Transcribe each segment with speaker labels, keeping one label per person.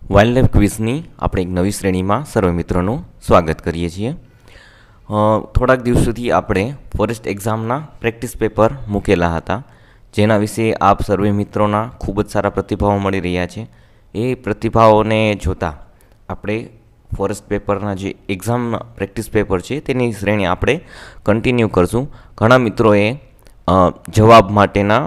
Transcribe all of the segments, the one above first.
Speaker 1: Wildlife ક્વિઝની આપણે એક નવી શ્રેણીમાં સર્વે મિત્રોનું સ્વાગત કરીએ છીએ. થોડાક દિવસોથી આપણે ફોરેસ્ટ એક્ઝામના પ્રેક્ટિસ પેપર મૂકેલા હતા, જેના વિશે આપ સર્વે મિત્રોના ખૂબ જ સારા પ્રતિભાવો મળી રહ્યા છે. એ પ્રતિભાવોને જોતાં આપણે ફોરેસ્ટ પેપરના જે એક્ઝામના પ્રેક્ટિસ પેપર છે તેની શ્રેણી આપણે કન્ટિન્યુ કરશું. ઘણા મિત્રોએ જવાબ માટેના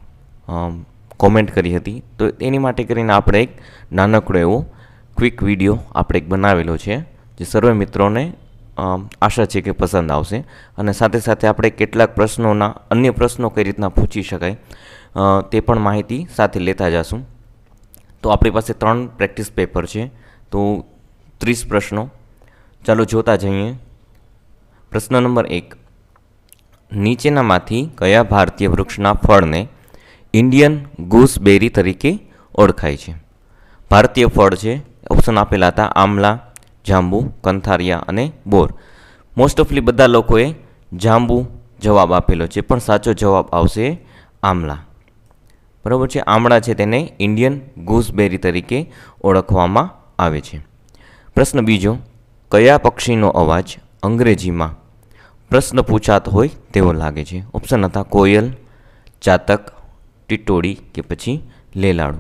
Speaker 1: કોમેન્ટ કરી હતી, તો એની માટે કરીને આપણે એક નાનકડો એવો ક્વિક વિડીયો આપણે એક બનાવેલો છે, જે સર્વે મિત્રોને આશા છે કે પસંદ આવશે. અને સાથે સાથે આપણે કેટલાક પ્રશ્નોના અન્ય પ્રશ્નો કઈ રીતના પૂછી શકાય તે પણ માહિતી સાથે લેતા જશું. તો આપણી પાસે 3 પ્રેક્ટિસ પેપર છે, તો 30 પ્રશ્નો. ચાલો જોતા જઈએ. પ્રશ્ન નંબર 1, નીચેનામાંથી કયા ભારતીય વૃક્ષના ફળને ઇન્ડિયન ગૂસબેરી તરીકે ઓળખાય છે? ભારતીય ફળ છે, ઓપ્શન આપેલા હતા આમલા, જાંબુ, કંથારિયા અને બોર. મોસ્ટ ઓફલી બધા લોકોએ જાંબુ જવાબ આપેલો છે, પણ સાચો જવાબ આવશે આમલા. બરાબર છે, આમળા છે તેને ઇન્ડિયન ગૂસબેરી તરીકે ઓળખવામાં આવે છે. પ્રશ્ન બીજો, કયા પક્ષીનો અવાજ અંગ્રેજીમાં પ્રશ્ન પૂછાતો હોય તેવો લાગે છે? ઓપ્શન હતા કોયલ, ચાતક, ટીટોડી કે પછી લેલાડું.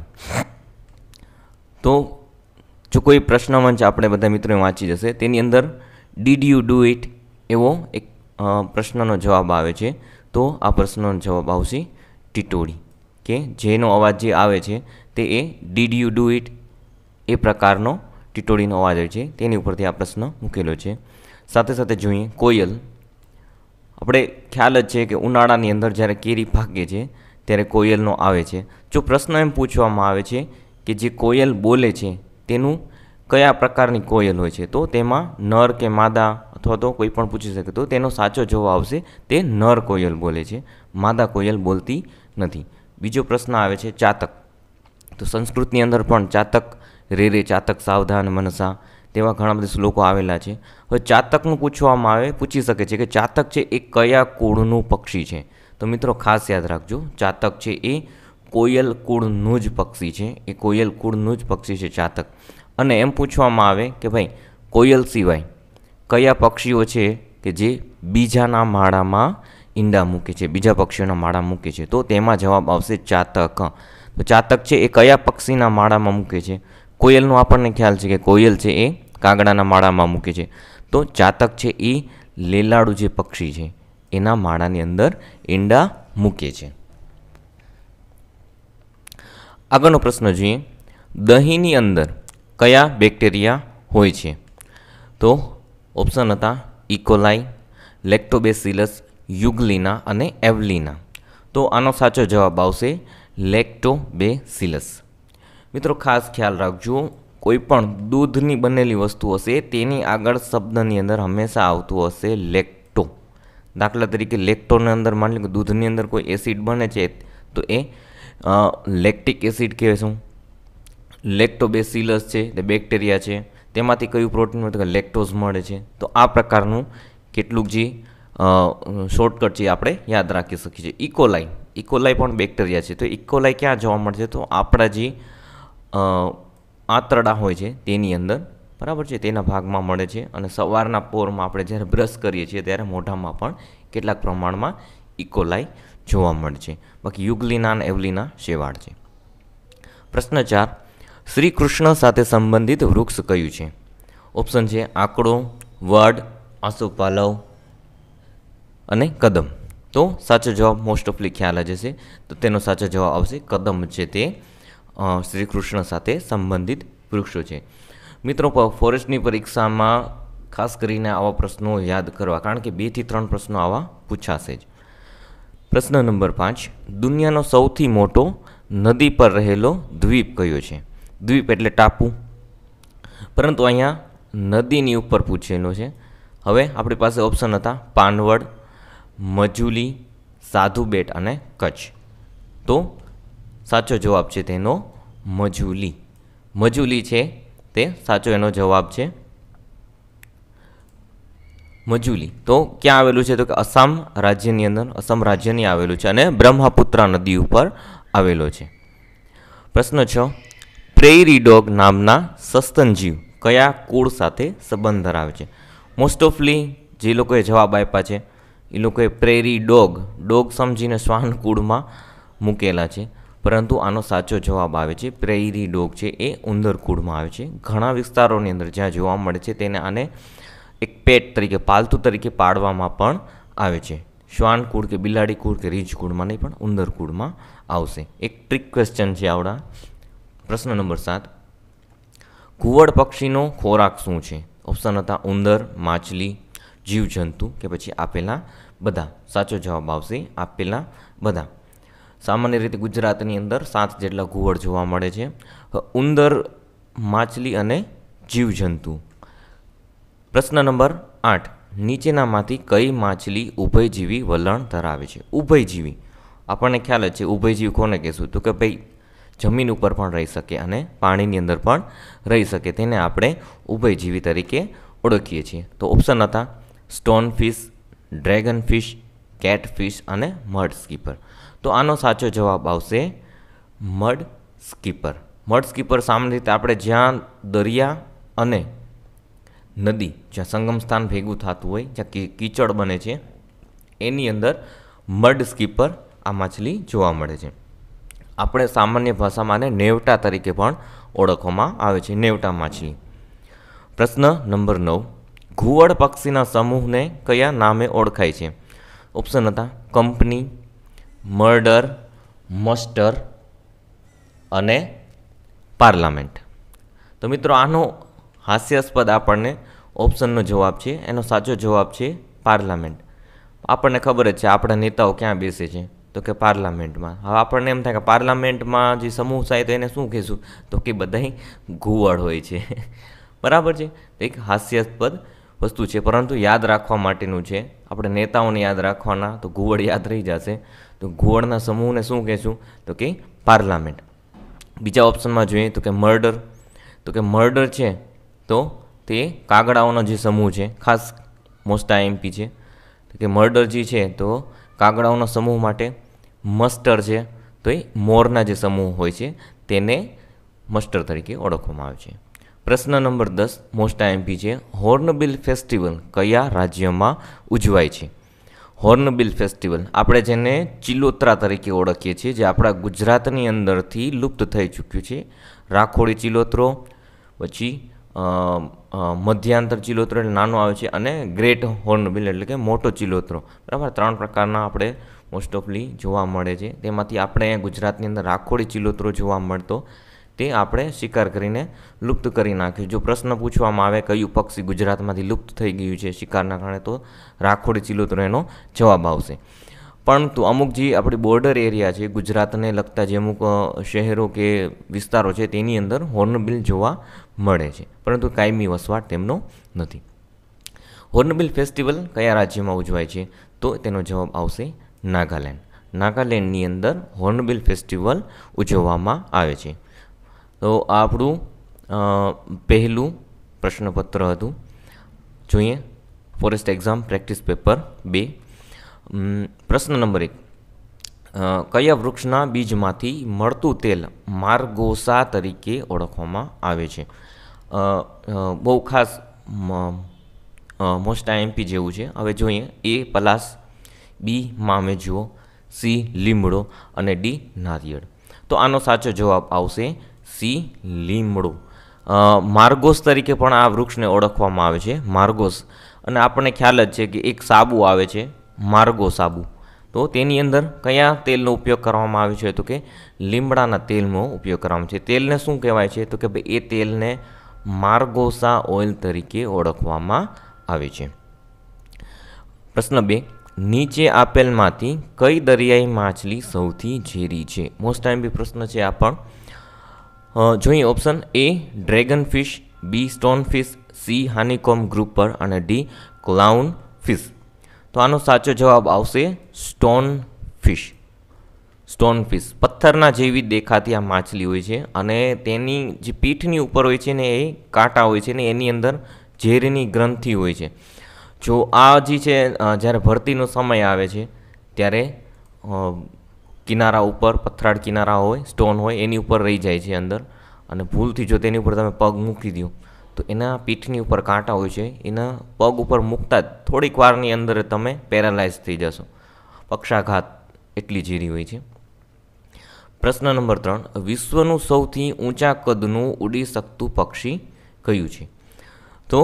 Speaker 1: તો જો કોઈ પ્રશ્ન મંચ આપણે બધા મિત્રોએ વાંચી જશે, તેની અંદર ડીડ યુ ડુ ઇટ એવો એક પ્રશ્નનો જવાબ આવે છે. તો આ પ્રશ્નનો જવાબ આવશે ટીટોડી, કે જેનો અવાજ જે આવે છે તે એ ડીડ યુ ડુ ઇટ એ પ્રકારનો ટીટોડીનો અવાજ હોય છે, તેની ઉપરથી આ પ્રશ્ન મૂકેલો છે. સાથે સાથે જોઈએ કોયલ. આપણે ખ્યાલ જ છે કે ઉનાળાની અંદર જ્યારે કેરી પાકે છે ત્યારે કોયલનો આવે છે. જો પ્રશ્ન એમ પૂછવામાં આવે છે કે જે કોયલ બોલે છે તેનું કયા પ્રકારની કોયલ હોય છે, તો તેમાં નર કે માદા અથવા તો કોઈ પણ પૂછી શકે, તો તેનો સાચો જવાબ આવશે તે નર કોયલ બોલે છે, માદા કોયલ બોલતી નથી. બીજો પ્રશ્ન આવે છે ચાતક. તો સંસ્કૃતની અંદર પણ ચાતક રે રે ચાતક સાવધાન મનસા તેવા ઘણા બધા શ્લોકો આવેલા છે. હવે ચાતકનું પૂછવામાં આવે, પૂછી શકે છે કે ચાતક છે એ કયા કુળનું પક્ષી છે? તો મિત્રો ખાસ યાદ રાખજો, ચાતક છે એ કોયલ કુળનું જ પક્ષી છે, એ કોયલ કુળનું જ પક્ષી છે ચાતક. અને એમ પૂછવામાં આવે કે ભાઈ કોયલ સિવાય કયા પક્ષીઓ છે કે જે બીજાના માળામાં ઈંડા મૂકે છે, બીજા પક્ષીઓના માળા મૂકે છે? તો તેમાં જવાબ આવશે ચાતક. તો ચાતક છે એ કયા પક્ષીના માળામાં મૂકે છે? કોયલનો આપણને ખ્યાલ છે કે કોયલ છે એ કાગડાના માળામાં મૂકે છે, તો ચાતક છે એ લેલાડુ જે પક્ષી છે એના માળાની અંદર ઈંડા મૂકે છે. આગળનો પ્રશ્ન જોઈએ, દહીંની અંદર કયા બેક્ટેરિયા હોય છે? તો ઓપ્શન હતા ઇકોલાઈ, લેક્ટોબેસિલસ, યુગ્લિના અને એવલિના. તો આનો સાચો જવાબ આવશે લેક્ટોબેસિલસ. મિત્રો ખાસ ખ્યાલ રાખજો, કોઈ પણ દૂધની બનેલી વસ્તુ હશે તેની આગળ શબ્દની અંદર હંમેશા આવતું હશે લેક્ટો. દાખલા તરીકે લેક્ટોની અંદર માની લો કે દૂધની અંદર કોઈ એસિડ બને છે તો એ લેક્ટિક એસિડ કહેશું. લેક્ટોબેસિલસ છે તે બેક્ટેરિયા છે, તેમાંથી કયું પ્રોટીન મળે તો લેક્ટોઝ મળે છે. તો આ પ્રકારનું કેટલુંક જે શોર્ટકટ છે આપણે યાદ રાખી શકીએ છીએ. ઇકોલાઈ પણ બેક્ટેરિયા છે, તો ઇકોલાઈ ક્યાં જોવા મળશે? તો આપણા જે આંતરડા હોય છે તેની અંદર, બરાબર છે, તેના ભાગમાં મળે છે. અને સવારના પોરમાં આપણે જ્યારે બ્રશ કરીએ છીએ ત્યારે મોઢામાં પણ કેટલાક પ્રમાણમાં ઇકોલાઈ જોવા મળે છે. બાકી યુગ્લિના અને એવલિના શેવાળ છે. પ્રશ્ન 4, શ્રી કૃષ્ણ સાથે સંબંધિત વૃક્ષ કયું છે? ઓપ્શન છે આકડો, વડ, આસોપાલવ અને કદમ. તો સાચો જવાબ મોસ્ટ ઓફલી ખ્યાલ જ હશે, તો તેનો સાચો જવાબ આવશે કદમ છે, તે શ્રી કૃષ્ણ સાથે સંબંધિત વૃક્ષો છે. મિત્રો ફોરેસ્ટની પરીક્ષામાં ખાસ કરીને આવા પ્રશ્નો યાદ કરવા, કારણ કે 2 થી 3 પ્રશ્નો આવા પૂછાશે જ. પ્રશ્ન નંબર 5, દુનિયાનો સૌથી મોટો નદી પર રહેલો દ્વીપ કયો છે? દ્વીપ એટલે ટાપુ, પરંતુ અહીંયા નદીની ઉપર પૂછેલો છે. હવે આપણી પાસે ઓપ્શન હતા પાનવડ, મજુલી, સાધુ બેટ અને કચ્છ. તો સાચો જવાબ છે તેનો મજુલી. મજુલી છે તે સાચો એનો જવાબ છે મજુલી. તો ક્યાં આવેલું છે? તો કે અસમ રાજ્યની અંદર, અસમ રાજ્યની આવેલું છે અને બ્રહ્મપુત્રા નદી ઉપર આવેલો છે. પ્રશ્ન 6, પ્રેઇરી ડોગ નામના સસ્તન જીવ કયા કુળ સાથે સંબંધ ધરાવે છે? મોસ્ટ ઓફલી જે લોકોએ જવાબ આપ્યા છે એ લોકોએ પ્રેરી ડોગ સમજીને શ્વાન કુળમાં મૂકેલા છે, પરંતુ આનો સાચો જવાબ આવે છે પ્રેઇરી ડોગ છે એ ઉંદર કુળમાં આવે છે. ઘણા વિસ્તારોની અંદર જ્યાં જોવા મળે છે તેને આને એક પેટ તરીકે, પાલતુ તરીકે પાળવામાં પણ આવે છે. શ્વાન કુળ કે બિલાડી કુળ કે રીંછ કુળમાં નહીં, પણ ઉંદર કુળમાં આવશે. એક ટ્રિક ક્વેશ્ચન છે આવડા. પ્રશ્ન નંબર 7, ઘુવડ પક્ષીનો ખોરાક શું છે? ઓપ્શન હતા ઉંદર, માછલી, જીવજંતુ કે પછી આપેલા બધા. સાચો જવાબ આવશે આપેલા બધા. સામાન્ય રીતે ગુજરાતની અંદર 7 જેટલા ઘુવડ જોવા મળે છે. ઉંદર, માછલી અને જીવજંતુ. પ્રશ્ન નંબર 8, નીચેનામાંથી કઈ માછલી ઉભયજીવી વલણ ધરાવે છે? ઉભયજીવી આપણને ખ્યાલ જ છે. ઉભયજીવી કોને કહેશું? તો કે ભાઈ જમીન ઉપર પણ રહી શકે અને પાણીની અંદર પણ રહી શકે, તેને આપણે ઉભયજીવી તરીકે ઓળખીએ છીએ. તો ઓપ્શન હતા સ્ટોનફિશ, ડ્રેગનફિશ, કેટફિશ અને મડ સ્કીપર. તો આનો સાચો જવાબ આવશે મડ સ્કીપર. મડ સ્કીપર સામાન્ય રીતે આપણે જ્યાં દરિયા અને નદી, જ્યાં સંગમ સ્થાન ભેગું થતું હોય, જ્યાં કીચડ બને છે, એની અંદર મડ સ્કીપર આ માછલી જોવા મળે છે. આપણે સામાન્ય ભાષામાં આને નેવટા તરીકે પણ ઓળખવામાં આવે છે, નેવટા માછલી. પ્રશ્ન નંબર 9, ઘુવડ પક્ષીના સમૂહને કયા નામે ઓળખાય છે? ઓપ્શન હતા કંપની, મર્ડર, મસ્ટર અને પાર્લામેન્ટ. તો મિત્રો આનો હાસ્યાસ્પદ આપણને ઓપ્શનનો જવાબ છે. એનો સાચો જવાબ છે પાર્લામેન્ટ. આપણને ખબર જ છે આપણા નેતાઓ ક્યાં બેસે છે, તો કે પાર્લામેન્ટમાં. હવે આપણને એમ થાય કે પાર્લામેન્ટમાં જે સમૂહ થાય તો એને શું કહેશું? તો કે બધાય ઘુવડ હોય છે. બરાબર છે. એક હાસ્યાસ્પદ વસ્તુ છે, પરંતુ યાદ રાખવા માટેનું છે. આપણે નેતાઓને યાદ રાખવાના, તો ઘુવડ યાદ રહી જશે. તો ઘુવડના સમૂહને શું કહેશું? તો કે પાર્લામેન્ટ. બીજા ઓપ્શનમાં જોઈએ તો કે મર્ડર. તો કે મર્ડર છે તો તે કાગડાઓનો જે સમૂહ છે, ખાસ મોસ્ટ આઈએમપી છે. તો કે મર્ડર જે છે તો કાગડાઓના સમૂહ માટે. મસ્ટર છે તો એ મોરના જે સમૂહ હોય છે તેને મસ્ટર તરીકે ઓળખવામાં આવે છે. પ્રશ્ન નંબર 10 મોસ્ટ આઈએમપી છે. હોર્નબિલ ફેસ્ટિવલ કયા રાજ્યમાં ઉજવાય છે? હોર્નબિલ ફેસ્ટિવલ આપણે જેને ચિલોત્રા તરીકે ઓળખીએ છીએ, જે આપણા ગુજરાતની અંદરથી લુપ્ત થઈ ચૂક્યું છે. રાખોડી ચિલોત્રો, પછી મધ્યાંતર ચિલોત્રો એટલે નાનો આવે છે, અને ગ્રેટ હોર્નબિલ એટલે કે મોટો ચિલોત્રો. બરાબર, 3 પ્રકારના આપણે મોસ્ટ ઓફલી જોવા મળે છે. તેમાંથી આપણે અહીંયા ગુજરાતની અંદર રાખોડી ચિલોત્રો જોવા મળતો, તે આપણે શિકાર કરીને લુપ્ત કરી નાખ્યું. જો પ્રશ્ન પૂછવામાં આવે કયું પક્ષી ગુજરાતમાંથી લુપ્ત થઈ ગયું છે શિકારના કારણે, તો રાખોડી ચિલોત્રો એનો જવાબ આવશે. પરંતુ અમુક જે આપણી બોર્ડર એરિયા છે, ગુજરાતને લગતા જે અમુક શહેરો કે વિસ્તારો છે, તેની અંદર હોર્નબિલ જોવા મળે છે, પરંતુ કાયમી વસવાટ તેમનો નથી. હોર્નબિલ ફેસ્ટિવલ કયા રાજ્યમાં ઉજવાય છે? તો તેનો જવાબ આવશે નાગાલેન્ડ. નાગાલેન્ડની અંદર હોર્નબિલ ફેસ્ટિવલ ઉજવવામાં આવે છે. તો આ આપણું પહેલું પ્રશ્નપત્ર હતું. જોઈએ ફોરેસ્ટ એક્ઝામ પ્રેક્ટિસ પેપર 2. પ્રશ્ન નંબર 1, કયા વૃક્ષના બીજમાંથી મળતું તેલ માર્ગોસા તરીકે ઓળખવામાં આવે છે? બહુ ખાસ મોસ્ટ આઈએમપી જેવું છે. હવે જોઈએ. A પલાસ, B મામેજુઓ, C લીમડો અને D નારિયેળ. તો આનો સાચો જવાબ આવશે C લીમડો. માર્ગોસ તરીકે પણ આ વૃક્ષને ઓળખવામાં આવે છે, માર્ગોસ. અને આપણને ખ્યાલ જ છે કે એક સાબુ આવે છે માર્ગો સાબુ, તો તેની અંદર કયા તેલનો ઉપયોગ કરવામાં આવે છે? તો કે લીમડાના તેલનો ઉપયોગ કરવામાં છે. તેલને શું કહેવાય છે? તો કે ભાઈ એ તેલને માર્ગોસા ઓઇલ તરીકે ઓળખવામાં આવે છે. પ્રશ્ન 2, નીચે આપેલમાંથી કઈ દરિયાઈ માછલી સૌથી ઝેરી છે? મોસ્ટ આઈએમપી પ્રશ્ન છે આ પણ. જોઈએ option A dragonfish, B stonefish, C honeycomb grouper અને D ક્લાઉન ફિશ. તો આનો સાચો જવાબ આવશે સ્ટોનફિશ. સ્ટોનફિશ પથ્થરના જેવી દેખાતી આ માછલી હોય છે, અને તેની જે પીઠની ઉપર હોય છે ને એ કાંટા હોય છે ને એની અંદર ઝેરીની ગ્રંથિ હોય છે. જો આ જે છે જ્યારે ભરતીનો સમય આવે છે ત્યારે કિનારા ઉપર પથરાળ કિનારા હોય, સ્ટોન હોય, એની ઉપર રહી જાય છે અંદર, અને ભૂલથી જો તેની ઉપર તમે પગ મૂકી દો તો એના પીઠની ઉપર કાંટા હોય છે, એના પગ ઉપર મૂકતા જ થોડીક વારની અંદર તમે પેરાલાઇઝ થઈ જશો. પક્ષાઘાત એટલી ઝીરી હોય છે. પ્રશ્ન નંબર 3, વિશ્વનું સૌથી ઊંચા કદનું ઉડી શકતું પક્ષી કયું છે? તો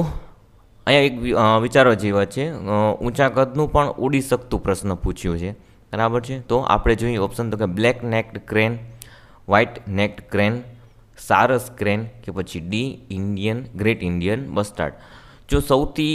Speaker 1: અહીંયા એક વિચારવા જેવી વાત છે. ઊંચા કદનું પણ ઉડી શકતું પ્રશ્ન પૂછ્યો છે, બરાબર છે. તો આપણે જોઈએ ઓપ્શન તો કે black necked crane, white necked crane, sarus crane કે પછી ડી ગ્રેટ ઇન્ડિયન બસ્ટાર્ડ. જો સૌથી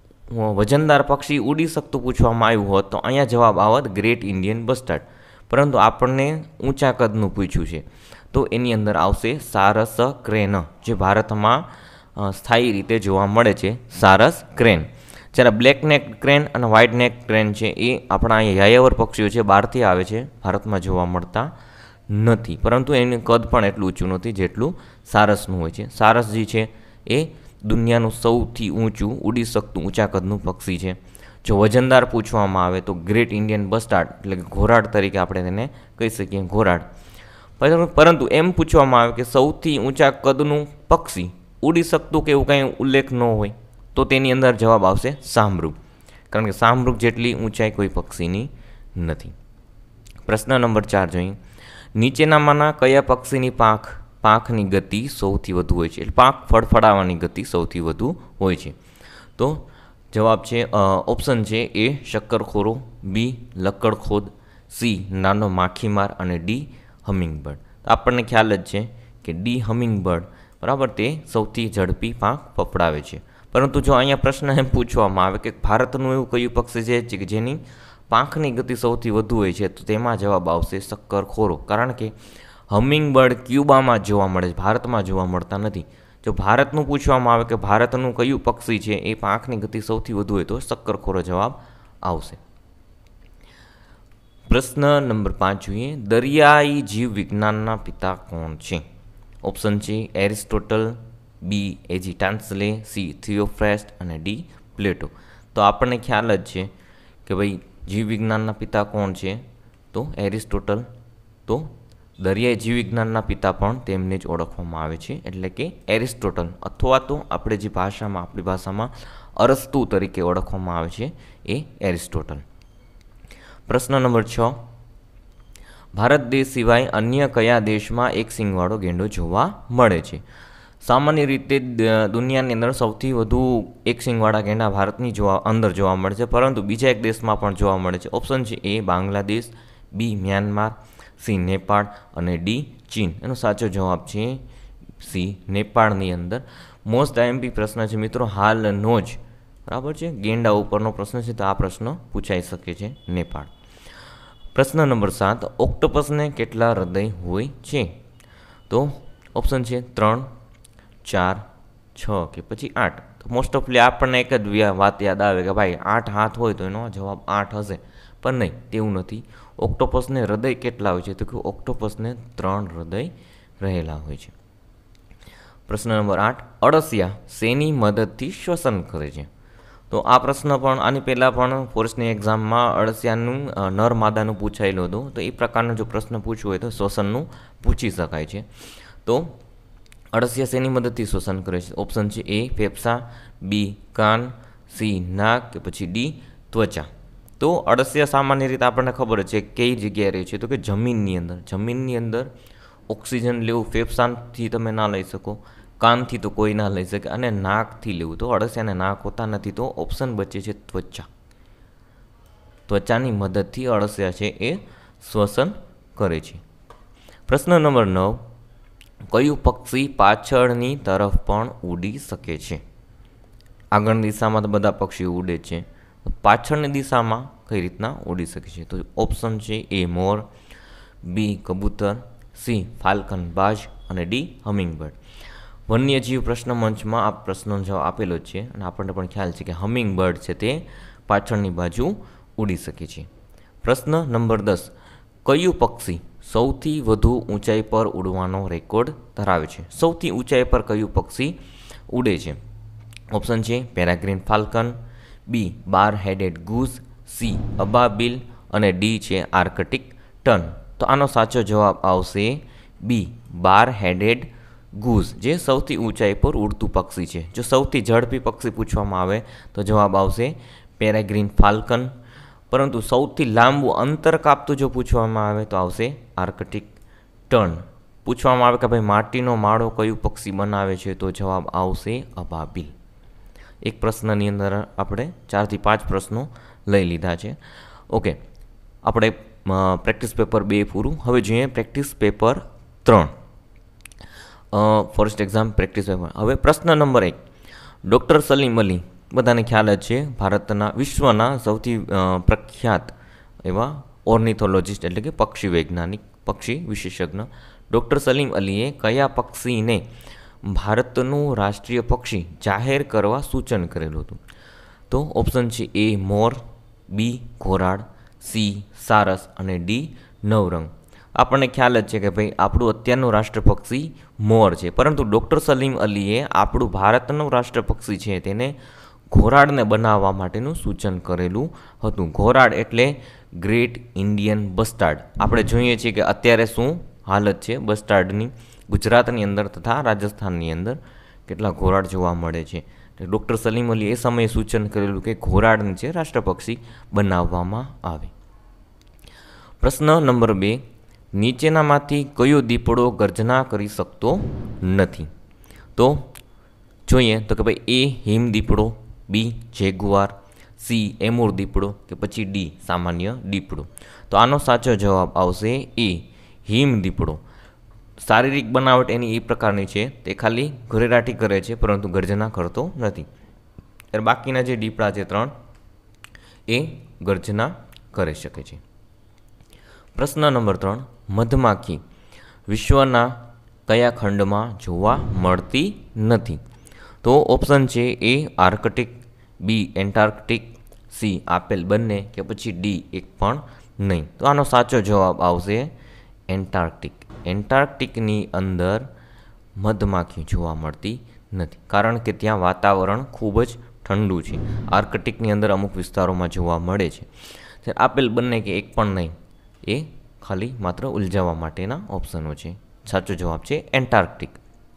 Speaker 1: વજનદાર પક્ષી ઉડી શકતું પૂછવામાં આવ્યું હોત તો અહીંયા જવાબ આવત ગ્રેટ ઇન્ડિયન બસ્ટાર્ડ, પરંતુ આપણને ઊંચા કદનું પૂછ્યું છે તો એની અંદર આવશે સારસ ક્રેન, જે ભારતમાં સ્થાયી રીતે જોવા મળે છે, સારસ ક્રેન. જ્યારે બ્લેક નેક ક્રેન અને વ્હાઇટ નેક ક્રેન છે એ આપણા અહીંયા યાયાવર પક્ષીઓ છે, બહારથી આવે છે, ભારતમાં જોવા મળતા નથી, પરંતુ એનું કદ પણ એટલું ઊંચું નથી જેટલું સારસનું હોય છે. સારસજી છે એ દુનિયાનું સૌથી ઊંચું ઉડી શકતું ઊંચા કદનું પક્ષી છે. જો વજનદાર પૂછવામાં આવે તો ગ્રેટ ઇન્ડિયન બસ્ટાર્ડ એટલે કે ઘોરાડ તરીકે આપણે તેને કહી શકીએ, ઘોરાડ. પરંતુ એમ પૂછવામાં આવે કે સૌથી ઊંચા કદનું પક્ષી ઉડી શકતું કે એવું કાંઈ ઉલ્લેખ ન હોય તો તેની અંદર જવાબ આવશે શાહમૃગ, કારણ કે શાહમૃગ જેટલી ઊંચાઈ કોઈ પક્ષીની નથી. પ્રશ્ન નંબર 4 જોઈએ, નીચેનામાંના કયા પક્ષીની પાંખની ગતિ સૌથી વધુ હોય છે? એટલે પાંખ ફડફડાવવાની ગતિ સૌથી વધુ હોય છે. તો જવાબ છે ઓપ્શન છે એ શક્કરખોરો, બી લક્કડખોદ, સી નાનો માખીમાર અને ડી હમિંગબર્ડ. આપણને ખ્યાલ જ છે કે ડી હમિંગબર્ડ, બરાબર, તે સૌથી ઝડપી પાંખ ફફડાવે છે. પરંતુ જો અહીંયા પ્રશ્ન એમ પૂછવામાં આવે કે ભારતનું એવું કયું પક્ષી છે કે જેની પાંખની ગતિ સૌથી વધુ હોય છે તો તેમાં જવાબ આવશે શક્કરખોરો, કારણ કે હમિંગબર્ડ ક્યુબામાં જોવા મળે છે, ભારતમાં જોવા મળતા નથી. જો ભારતનું પૂછવામાં આવે કે ભારતનું કયું પક્ષી છે એ પાંખની ગતિ સૌથી વધુ હોય તો શક્કરખોરો જવાબ આવશે. પ્રશ્ન નંબર 5 જોઈએ, દરિયાઈ જીવ વિજ્ઞાનના પિતા કોણ છે? ઓપ્શન છે એરિસ્ટોટલ, બી એજી ટાન્સલે, સી થિયોફ્રેસ્ટ અને ડી પ્લેટો. તો આપણને ખ્યાલ જ છે કે ભાઈ જીવ વિજ્ઞાનના પિતા કોણ છે? તો એરિસ્ટોટલ. તો દરિયાઈ જીવ વિજ્ઞાનના પિતા પણ તેમને જ ઓળખવામાં આવે છે, એટલે કે એરિસ્ટોટલ, અથવા તો આપણે જે આપણી ભાષામાં અરસ્તુ તરીકે ઓળખવામાં આવે છે એ એરિસ્ટોટલ. પ્રશ્ન નંબર 6, ભારત દેશ સિવાય અન્ય કયા દેશમાં એક સિંગવાળો ગેંડો જોવા મળે છે? સામાન્ય રીતે દુનિયાની અંદર સૌથી વધુ એક સિંગવાળા ગેંડા ભારતની અંદર જોવા મળે છે, પરંતુ બીજા એક દેશમાં પણ જોવા મળે છે. ઓપ્શન છે A Bangladesh, B Myanmar, C Nepal અને ડી ચીન. એનો સાચો જવાબ છે સી નેપાળની અંદર. મોસ્ટ આઈએમપી પ્રશ્ન છે મિત્રો, હાલનો જ, બરાબર છે, ગેંડા ઉપરનો પ્રશ્ન છે, તો આ પ્રશ્ન પૂછાઈ શકે છે, નેપાળ. પ્રશ્ન નંબર 7, ઓક્ટોપસને કેટલા હૃદય હોય છે? તો ઓપ્શન છે 3, 4, 6 કે પછી 8. તો મોસ્ટ ઓફલી આપણને એક જ વાત યાદ આવે કે ભાઈ 8 હાથ હોય તો એનો જવાબ 8 હશે, પણ નહીં, તેવું નથી. ઓક્ટોપસને હૃદય કેટલા હોય છે? તો કે ઓક્ટોપસને 3 હૃદય રહેલા હોય છે. પ્રશ્ન નંબર 8, અળસિયા શેની મદદથી શ્વસન કરે છે? તો આ પ્રશ્ન પણ આની પહેલાં પણ ફોરેસ્ટની એક્ઝામમાં અળસિયાનું નર માદાનું પૂછાયેલું હતું, તો એ પ્રકારનો જો પ્રશ્ન પૂછવો હોય તો શ્વસનનું પૂછી શકાય છે. તો અળસિયા શેની મદદથી શ્વસન કરે છે? ઓપ્શન છે એ ફેફસા, બી કાન, સી નાક કે પછી ડી ત્વચા. તો અળસિયા સામાન્ય રીતે આપણને ખબર છે કઈ જગ્યાએ રહે છે, તો કે જમીનની અંદર ઓક્સિજન લેવું ફેફસાથી તમે ના લઈ શકો, કાનથી તો કોઈ ના લઈ શકે, અને નાકથી લેવું તો અળસિયાને નાક હોતા નથી, તો ઓપ્શન બચે છે ત્વચા. ત્વચાની મદદથી અળસિયા છે એ શ્વસન કરે છે. પ્રશ્ન નંબર 9, કયું પક્ષી પાછળની તરફ પણ ઉડી શકે છે? આગળની દિશામાં તો બધા પક્ષીઓ ઉડે છે, પાછળની દિશામાં કઈ રીતના ઉડી શકે છે? તો ઓપ્શન છે એ મોર, બી કબૂતર, સી ફાલ્કન બાજ અને ડી હમિંગબર્ડ. વન્યજીવ પ્રશ્ન મંચમાં આ પ્રશ્નનો જવાબ આપેલો જ છે, અને આપણને પણ ખ્યાલ છે કે હમિંગબર્ડ છે તે પાછળની બાજુ ઉડી શકે છે. પ્રશ્ન નંબર 10, કયું પક્ષી સૌથી વધુ ઊંચાઈ પર ઉડવાનો રેકોર્ડ ધરાવે છે? સૌથી ઊંચાઈ પર કયું પક્ષી ઉડે છે? ઓપ્શન છે peregrine falcon, B bar headed goose, C અબાબિલ અને ડી છે આર્કટિક ટર્ન. તો આનો સાચો જવાબ આવશે બી બાર હેડેડ ગૂઝ, જે સૌથી ઊંચાઈ પર ઉડતું પક્ષી છે. જો સૌથી ઝડપી પક્ષી પૂછવામાં આવે તો જવાબ આવશે પેરેગ્રીન ફાલ્કન. પરંતુ સૌથી લાંબુ અંતર કાપતું જો પૂછવામાં આવે તો આવશે આર્કટિક ટર્ન. પૂછવામાં આવે કે ભાઈ માટીનો માળો કયું પક્ષી બનાવે છે તો જવાબ આવશે અબાબીલ. એક પ્રશ્નની અંદર આપણે 4 થી 5 પ્રશ્નો લઈ લીધા છે. ઓકે, આપણે પ્રેક્ટિસ પેપર 2 પૂરું. હવે જોઈએ practice paper 3, forest exam practice paper. હવે પ્રશ્ન નંબર 1, ડૉક્ટર સલીમ અલી, બધાને ખ્યાલ જ છે, ભારતના વિશ્વના સૌથી પ્રખ્યાત એવા ઓર્નિથોલોજિસ્ટ એટલે કે પક્ષી વૈજ્ઞાનિક, પક્ષી વિશેષજ્ઞ ડૉક્ટર સલીમ અલીએ કયા પક્ષીને ભારતનું રાષ્ટ્રીય પક્ષી જાહેર કરવા સૂચન કરેલું હતું? તો ઓપ્શન છે A મોર, B ઘોરાડ, C સારસ અને D નવરંગ. આપણને ખ્યાલ જ છે કે ભાઈ આપણું અત્યારનું રાષ્ટ્ર પક્ષી મોર છે, પરંતુ ડૉક્ટર સલીમ અલીએ આપણું ભારતનું રાષ્ટ્ર પક્ષી છે તેને ઘોરાડને બનાવવા માટેનું સૂચન કરેલું હતું. ઘોરાડ એટલે ગ્રેટ ઇન્ડિયન બસ્ટાર્ડ. આપણે જોઈએ છીએ કે અત્યારે શું હાલત છે બસ્ટાર્ડની ગુજરાતની અંદર તથા રાજસ્થાનની અંદર કેટલા ઘોરાડ જોવા મળે છે. ડૉક્ટર સલીમ અલી એ સમયે સૂચન કરેલું કે ઘોરાડને છે રાષ્ટ્ર પક્ષી બનાવવામાં આવે. પ્રશ્ન નંબર 2, નીચેનામાંથી કયો દીપડો ગર્જના કરી શકતો નથી? તો જોઈએ તો કે ભાઈ A હિમ દીપડો, B જેગુઆર, C એમુર દીપડો કે પછી D સામાન્ય દીપડો. તો આનો સાચો જવાબ આવશે A હિમ દીપડો. શારીરિક બનાવટ એની એ પ્રકારની છે, તે ખાલી ઘરેરાટી કરે છે પરંતુ ગર્જના કરતો નથી. ત્યારે બાકીના જે દીપડા છે 3 એ ગર્જના કરી શકે છે. પ્રશ્ન નંબર 3, મધમાખી વિશ્વના કયા ખંડમાં જોવા મળતી નથી? તો ઓપ્શન છે A Arctic, B Antarctic, C આપેલ બંને કે પછી D એક પણ નહીં. તો આનો સાચો જવાબ આવશે એન્ટાર્કટિક. એન્ટાર્કટિકની અંદર મધમાખી જોવા મળતી નથી, કારણ કે ત્યાં વાતાવરણ ખૂબ જ ઠંડુ છે. આર્કટિકની અંદર અમુક વિસ્તારોમાં જોવા મળે છે. આપેલ બંને કે એક પણ નહીં, એ ખાલી માત્ર ઉલઝાવવા માટેના ઓપ્શનો છે. સાચો જવાબ છે એન્ટાર્કટિક.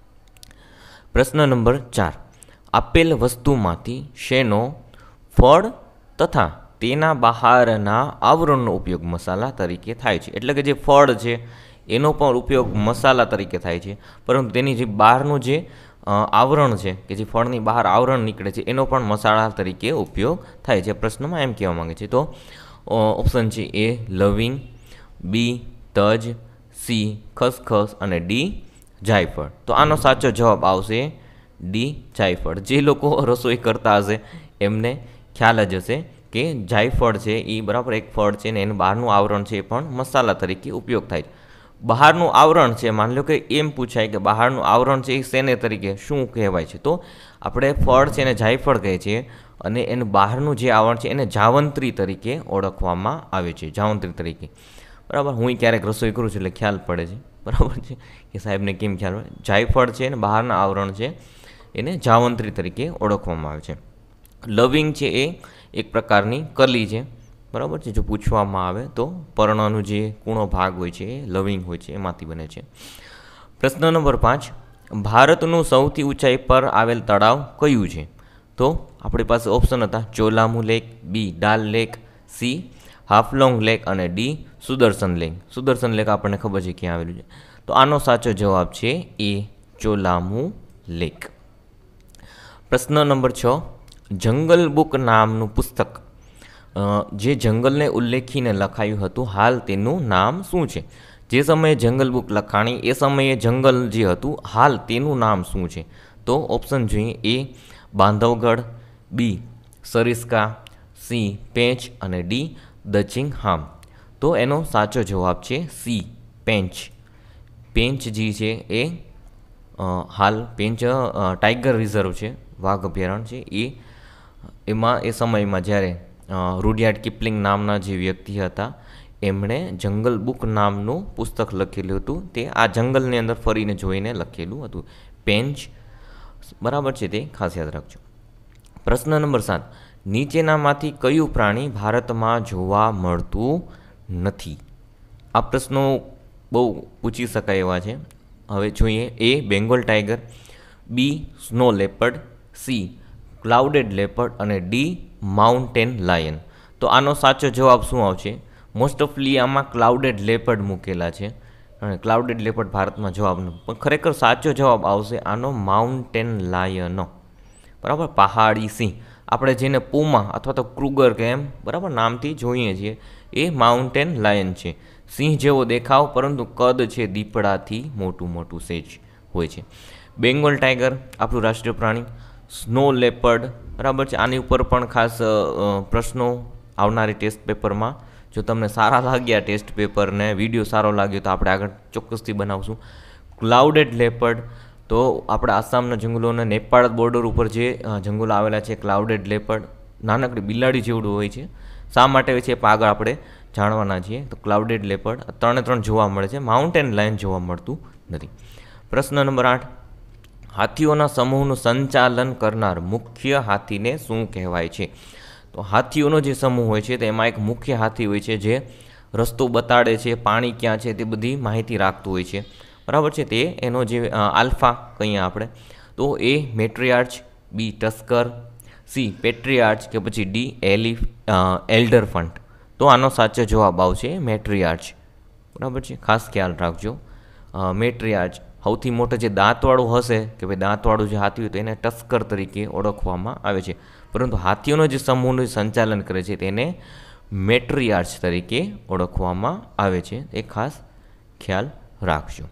Speaker 1: પ્રશ્ન નંબર 4, આપેલ વસ્તુમાંથી શેનો ફળ તથા તેના બહારના આવરણનો ઉપયોગ મસાલા તરીકે થાય છે? એટલે કે જે ફળ છે એનો પણ ઉપયોગ મસાલા તરીકે થાય છે, પરંતુ તેની જે બહારનું જે આવરણ છે કે જે ફળની બહાર આવરણ નીકળે છે એનો પણ મસાલા તરીકે ઉપયોગ થાય છે. પ્રશ્નમાં એમ કહેવા માંગે છે. તો ઓપ્શન છે A લવિંગ, B તજ, C ખસખસ અને D જાયફળ. તો આનો સાચો જવાબ આવશે D જાયફળ. જે લોકો રસોઈ કરતા હશે એમને ખ્યાલ જ હશે કે જાયફળ છે એ બરાબર એક ફળ છે ને એનું બહારનું આવરણ છે એ પણ મસાલા તરીકે ઉપયોગ થાય છે. બહારનું આવરણ છે, માની લો કે એમ પૂછાય કે બહારનું આવરણ છે એ શેને તરીકે શું કહેવાય છે? તો આપણે ફળ છે એને જાયફળ કહે છે અને એનું બહારનું જે આવરણ છે એને જાવંત્રી તરીકે ઓળખવામાં આવે છે. જાવંત્રી તરીકે, બરાબર. હું ક્યારેક રસોઈ કરું છું એટલે ખ્યાલ પડે છે, બરાબર છે કે સાહેબને કેમ ખ્યાલ પડે. જાયફળ છે અને બહારના આવરણ છે એને જાવંત્રી તરીકે ઓળખવામાં આવે છે. લવિંગ છે એ એક પ્રકારની કલી છે, બરાબર છે. જો પૂછવામાં આવે તો પર્ણનો જે કૂણો ભાગ હોય છે એ લવિંગ હોય છે, એમાંથી બને છે. પ્રશ્ન નંબર 5, ભારતનું સૌથી ઊંચાઈ પર આવેલ તળાવ કયું છે? તો આપણી પાસે ઓપ્શન હતા Cholamu lake, B Dal lake, C Haflong lake અને D Sudarshan lake. Sudarshan lake આપણને ખબર છે ક્યાં આવેલું છે. તો આનો સાચો જવાબ છે A ચોલામુ લેક. પ્રશ્ન નંબર 6, જંગલ બુક નામનું પુસ્તક જે જંગલને ઉલ્લેખીને લખાયું હતું, હાલ તેનું નામ શું છે? જે સમયે જંગલ બુક લખાણી એ સમયે જંગલ જે હતું હાલ તેનું નામ શું છે? તો ઓપ્શન જોઈએ A Bandhavgarh, B Sariska, C Pench અને D દચિંગહામ. તો એનો સાચો જવાબ છે C પેંચ. પેંચ જે છે એ હાલ પેંચ ટાઈગર રિઝર્વ છે, વાઘ અભયારણ્ય છે. એમાં એ સમયમાં જ્યારે રૂડયાર્ડ કિપલિંગ નામના જે વ્યક્તિ હતા એમણે જંગલ બુક નામનું પુસ્તક લખેલું હતું. તે આ જંગલની અંદર ફરીને જોઈને લખેલું હતું. પેંચ, બરાબર છે, તે ખાસ યાદ રાખજો. પ્રશ્ન નંબર 7, નીચેનામાંથી કયું પ્રાણી ભારતમાં જોવા મળતું નથી? આ પ્રશ્નો બહુ પૂછી શકાય એવા છે. હવે જોઈએ. A Bengal tiger, B snow leopard, C clouded leopard અને ડી માઉન્ટેન લાયન. તો આનો સાચો જવાબ શું આવશે? મોસ્ટ ઓફલી આમાં ક્લાઉડેડ લેપર્ડ મૂકેલા છે અને ક્લાઉડેડ લેપર્ડ ભારતમાં જવાબ નથી, પણ ખરેખર સાચો જવાબ આવશે આનો માઉન્ટેન લાયન. બરાબર, પહાડી સિંહ આપણે જેને પૂમા અથવા તો ક્રુગર કે એમ બરાબર નામથી જોઈએ છીએ, એ માઉન્ટેન લાયન છે. સિંહ જેવો દેખાવ પરંતુ કદ છે દીપડાથી મોટું સેજ હોય છે. બેંગોલ ટાઈગર આપણું રાષ્ટ્રીય પ્રાણી, સ્નો લેપર્ડ બરાબર છે. આની ઉપર પણ ખાસ પ્રશ્નો આવનારી ટેસ્ટ પેપરમાં, જો તમને સારા લાગ્યા ટેસ્ટ પેપરને વિડીયો સારો લાગ્યો તો આપણે આગળ ચોક્કસથી બનાવશું. ક્લાઉડેડ લેપર્ડ તો આપણા આસામના જંગલોને નેપાળ બોર્ડર ઉપર જે જંગલો આવેલા છે, ક્લાઉડેડ લેપર્ડ નાનકડી બિલાડી જેવડું હોય છે. શા માટે હોય છે પણ આગળ આપણે જાણવાના છીએ. તો ક્લાઉડેડ લેપર્ડ 3 જોવા મળે છે, માઉન્ટેન લાયન જોવા મળતું નથી. પ્રશ્ન નંબર 8, હાથીઓના સમૂહનું સંચાલન કરનાર મુખ્ય હાથીને શું કહેવાય છે? તો હાથીઓનો જે સમૂહ હોય છે તેમાં એક મુખ્ય હાથી હોય છે જે રસ્તો બતાડે છે, પાણી ક્યાં છે તે બધી માહિતી રાખતું હોય છે. બરાબર છે, તે એનો જે આલ્ફા કહીએ આપણે, તો એ મેટ્રિયાર્ચ, બી ટસ્કર, સી પેટ્રિયાર્ચ કે પછી ડી એલ્ડરફન્ટ. તો આનો સાચો જવાબ આવશે મેટ્રિયાર્ચ. બરાબર છે, ખાસ ખ્યાલ રાખજો. મેટ્રિયાર્ચ સૌથી મોટો જે દાંતવાળું હશે કે ભાઈ દાંતવાળું જે હાથી હોય તો એને ટસ્કર તરીકે ઓળખવામાં આવે છે, પરંતુ હાથીઓનો જે સમૂહનું સંચાલન કરે છે તેને મેટ્રિયાર્ચ તરીકે ઓળખવામાં આવે છે. એ ખાસ ખ્યાલ રાખજો.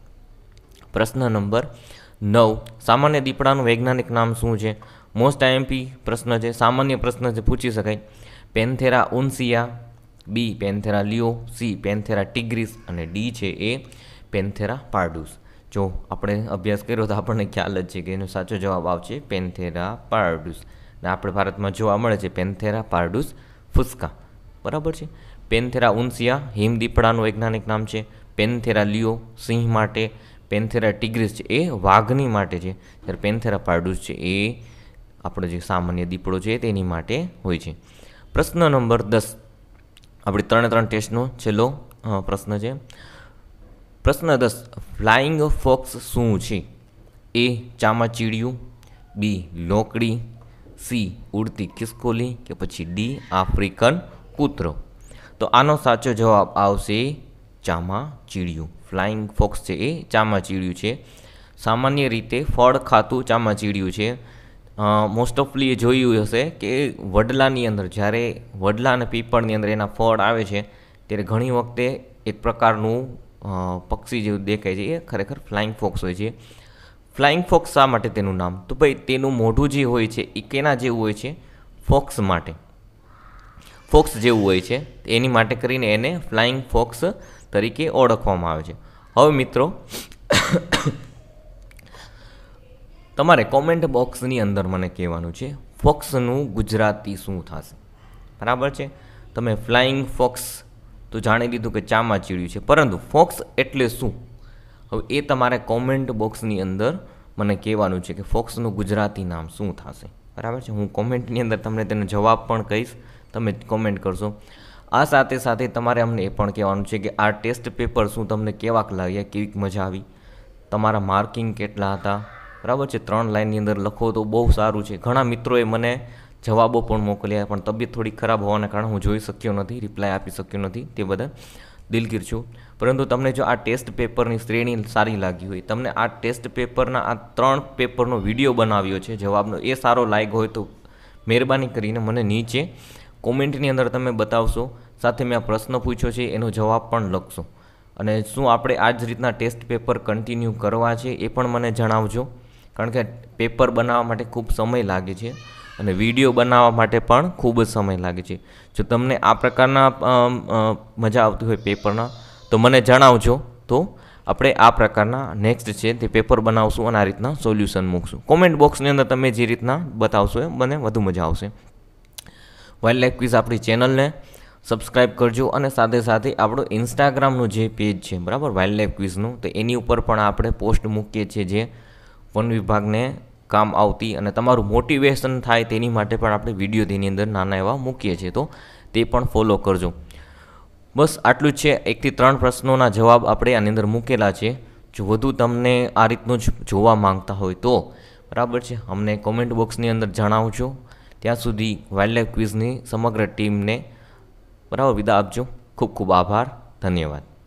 Speaker 1: પ્રશ્ન નંબર 9, સામાન્ય દીપડાનું વૈજ્ઞાનિક નામ શું છે? મોસ્ટ આઈએમપી પ્રશ્ન છે, સામાન્ય પ્રશ્ન છે, પૂછી શકાય. પેન્થેરા ઉન્સિયા, બી પેન્થેરા લિયો, સી પેન્થેરા ટિગ્રીસ અને ડી છે એ પેન્થેરા પાર્ડુસ. જો આપણે અભ્યાસ કર્યો તો આપણને ખ્યાલ જ છે કે એનો સાચો જવાબ આવશે પેન્થેરા પાર્ડુસ. ને આપણે ભારતમાં જોવા મળે છે પેન્થેરા પાર્ડુસ ફુસ્કા. બરાબર છે. પેન્થેરા ઉન્સિયા હિમ દીપડાનું વૈજ્ઞાનિક નામ છે. પેન્થેરા લિયો સિંહ માટે, પેન્થેરા ટિગ્રીસ છે એ વાઘની માટે છે, જ્યારે પેન્થેરા પાર્ડુસ છે એ આપણો જે સામાન્ય દીપડો છે તેની માટે હોય છે. પ્રશ્ન નંબર 10, આપણી 3 ટેસ્ટનો છેલ્લો પ્રશ્ન છે. પ્રશ્ન 10, ફ્લાઇંગ ફોક્સ શું છે? એ ચામાચીડિયું, બી લોકડી, સી ઉડતી ખિસકોલી કે પછી ડી આફ્રિકન કૂતરો. તો આનો સાચો જવાબ આવશે ચામાચીડિયું. ફ્લાઇંગ ફોક્સ છે એ ચામાચીડિયું છે. સામાન્ય રીતે ફળ ખાતું ચામાચીડિયું છે. મોસ્ટ ઓફલી એ જોયું હશે કે વડલાની અંદર, જ્યારે વડલા અને પીપળની અંદર એના ફળ આવે છે ત્યારે ઘણી વખતે એક પ્રકારનું પક્ષી જેવું દેખાય છે, એ ખરેખર ફ્લાઇંગ ફોક્સ હોય છે. ફ્લાઇંગ ફોક્સ શા માટે તેનું નામ? તો ભાઈ તેનું મોઢું જે હોય છે એ કેના જેવું હોય છે? ફોક્સ માટે, ફોક્સ જેવું હોય છે, એની માટે કરીને એને ફ્લાઇંગ ફોક્સ તરીકે ઓળખવામાં આવે છે. હવે મિત્રો તમારે કોમેન્ટ બોક્સની અંદર મને કહેવાનું છે ફોક્સનું ગુજરાતી શું થશે. બરાબર છે, તમે ફ્લાઇંગ ફોક્સ તો જાણી લીધું કે ચામાચીડિયું છે, પરંતુ ફોક્સ એટલે શું? હવે એ તમારે કોમેન્ટ બોક્સની અંદર મને કહેવાનું છે કે ફોક્સનું ગુજરાતી નામ શું થશે. બરાબર છે, હું કોમેન્ટની અંદર તમને તેનો જવાબ પણ કહીશ, તમે કોમેન્ટ કરશો. આ સાથે સાથે તમારે અમને એ પણ કહેવાનું છે કે આ ટેસ્ટ પેપર શું તમને કેવાક લાગ્યા, કેવીક મજા આવી, તમારા માર્કિંગ કેટલા હતા. બરાબર છે, 3 લાઇનની અંદર લખો તો બહુ સારું છે. ઘણા મિત્રોએ મને જવાબો પણ મોકલ્યા, પણ તબિયત થોડી ખરાબ હોવાના કારણે હું જોઈ શક્યો નથી, રિપ્લાય આપી શક્યો નથી, તે બદલ દિલગીર છું. પરંતુ તમને જો આ ટેસ્ટ પેપરની શ્રેણી સારી લાગી હોય, તમને આ ટેસ્ટ પેપરના આ 3 પેપરનો વિડીયો બનાવ્યો છે જવાબનો, એ સારો લાગ્યો હોય તો મહેરબાની કરીને મને નીચે કોમેન્ટની અંદર તમે બતાવશો. સાથે મેં આ પ્રશ્ન પૂછ્યો છે એનો જવાબ પણ લખશો. અને શું આપણે આ જ રીતના ટેસ્ટ પેપર કન્ટિન્યુ કરવા છે એ પણ મને જણાવજો, કારણ કે પેપર બનાવવા માટે ખૂબ સમય લાગે છે અને વિડીયો બનાવવા માટે પણ ખૂબ જ સમય લાગે છે. જો તમને આ પ્રકારના મજા આવતી હોય પેપરના તો મને જણાવજો, તો આપણે આ પ્રકારના નેક્સ્ટ છે તે પેપર બનાવશું અને આ રીતના સોલ્યુશન મૂકશું. કોમેન્ટ બોક્સની અંદર તમે જે રીતના બતાવશો એ મને વધુ મજા આવશે. વાઇલ્ડ લાઈફ ક્વિઝ આપણી ચેનલને સબસ્ક્રાઈબ કરજો અને સાથે સાથે આપણું ઇન્સ્ટાગ્રામનું જે પેજ છે બરાબર વાઇલ્ડ લાઈફ ક્વિઝનું, તો એની ઉપર પણ આપણે પોસ્ટ મૂકીએ છીએ જે વન વિભાગને કામ આવતી અને તમારું મોટિવેશન થાય તેની માટે પણ આપણે વિડીયો તેની અંદર નાના એવા મૂકીએ છીએ, તો તે પણ ફોલો કરજો. બસ આટલું જ છે. 1 થી 3 પ્રશ્નોના જવાબ આપણે આની અંદર મૂકેલા છે, જો વધુ તમને આ રીતનું જ જોવા માંગતા હોય તો બરાબર છે, અમને કોમેન્ટ બોક્સની અંદર જણાવજો. ત્યાં સુધી વાઇલ્ડ લાઈફ ક્વિઝની સમગ્ર ટીમને બરાબર વિદા આપજો. ખૂબ ખૂબ આભાર. ધન્યવાદ.